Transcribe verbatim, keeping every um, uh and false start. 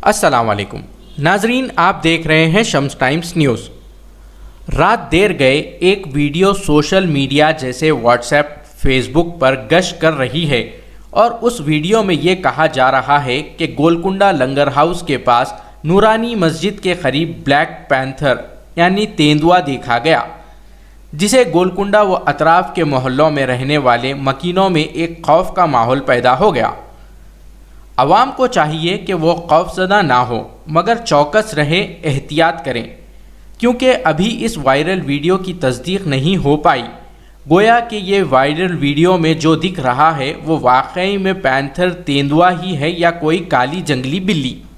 अस्सलाम वालेकुम नाजरीन, आप देख रहे हैं शम्स टाइम्स न्यूज़। रात देर गए एक वीडियो सोशल मीडिया जैसे व्हाट्सएप, फेसबुक पर गश्त कर रही है और उस वीडियो में ये कहा जा रहा है कि गोलकुंडा लंगर हाउस के पास नूरानी मस्जिद के करीब ब्लैक पैंथर यानी तेंदुआ देखा गया, जिसे गोलकुंडा व अतराफ़ के मोहल्लों में रहने वाले मकीनों में एक खौफ का माहौल पैदा हो गया। अवाम को चाहिए कि वो खौफज़दा ना हो मगर चौकस रहे, एहतियात करें, क्योंकि अभी इस वायरल वीडियो की तस्दीक नहीं हो पाई। गोया कि ये वायरल वीडियो में जो दिख रहा है वो वाकई में पैंथर तेंदुआ ही है या कोई काली जंगली बिल्ली।